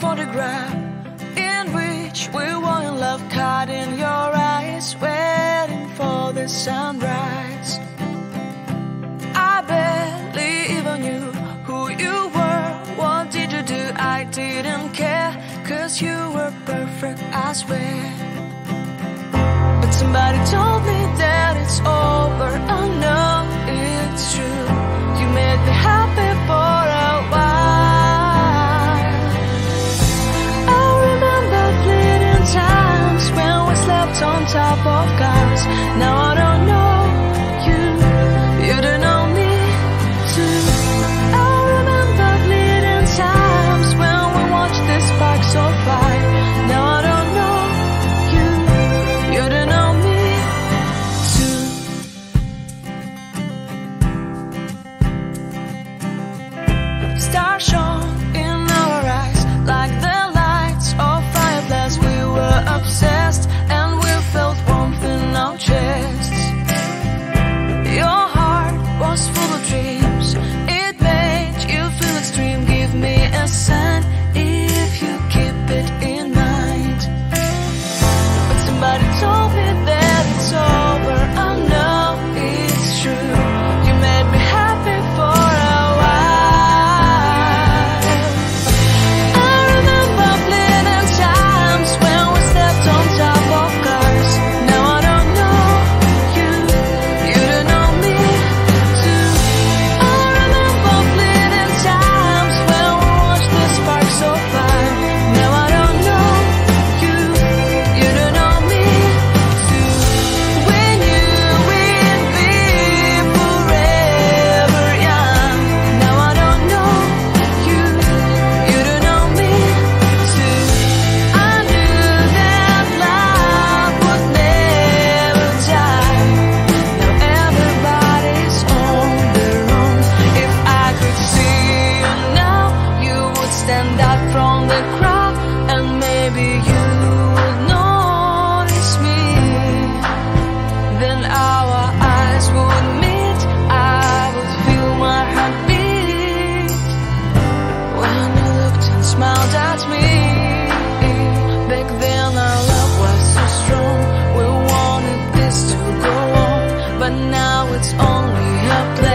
photograph in which we were in love, caught in your eyes, waiting for the sunrise. I barely even knew who you were. What did you do? I didn't care, 'cause you were perfect, I swear. But somebody told me that it's over. I know it's true. You made me happy for a while. I remember fleeting times when we slept on top of cars. Now I don't know you, you don't know me too. I remember fleeting times when we watched the sparks so fire. Now I don't know you, you don't know me too. Stars shone in our eyes like the lights of fireplace. We were obsessed and we felt warmth in our chests. Your heart was full of dreams. It made you feel extreme. Give me a sign if you keep it in mind. But somebody told me that it's over. I know it's true. You made me happy for a while. I remember fleeting times when we slept on top of cars. Now I don't know you, you don't know me too. I remember fleeting times when we watched the sparks so fire. Now I don't know you, you don't know me too. We knew we'd be forever young. Now I don't know you, you don't know me too. I knew that love would never die. Now everybody's on their own. If I could see you now, you would stand out from the crowd, and maybe you would notice me. Then our eyes would meet. I would feel my heart beat when you looked and smiled at me. Back then our love was so strong. We wanted this to go on, but now it's only a play.